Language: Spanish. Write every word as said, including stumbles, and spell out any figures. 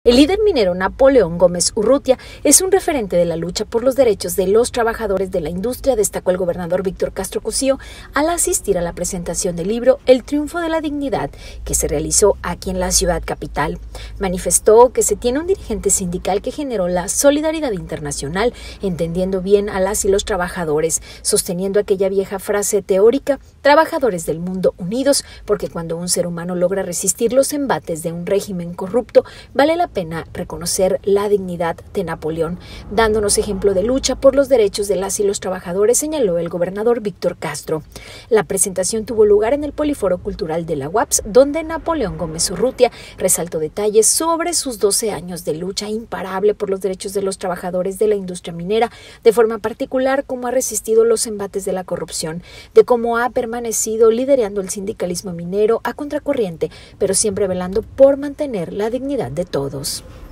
El líder minero Napoleón Gómez Urrutia es un referente de la lucha por los derechos de los trabajadores de la industria, destacó el gobernador Víctor Castro Cosío al asistir a la presentación del libro El triunfo de la dignidad, que se realizó aquí en la ciudad capital. Manifestó que se tiene un dirigente sindical que generó la solidaridad internacional, entendiendo bien a las y los trabajadores, sosteniendo aquella vieja frase teórica, trabajadores del mundo unidos, porque cuando un ser humano logra resistir los embates de un régimen corrupto, vale la pena reconocer la dignidad de Napoleón, dándonos ejemplo de lucha por los derechos de las y los trabajadores, señaló el gobernador Víctor Castro. La presentación tuvo lugar en el Poliforo Cultural de la U A P S, donde Napoleón Gómez Urrutia resaltó detalles sobre sus doce años de lucha imparable por los derechos de los trabajadores de la industria minera, de forma particular cómo ha resistido los embates de la corrupción, de cómo ha permanecido liderando el sindicalismo minero a contracorriente, pero siempre velando por mantener la dignidad de todos.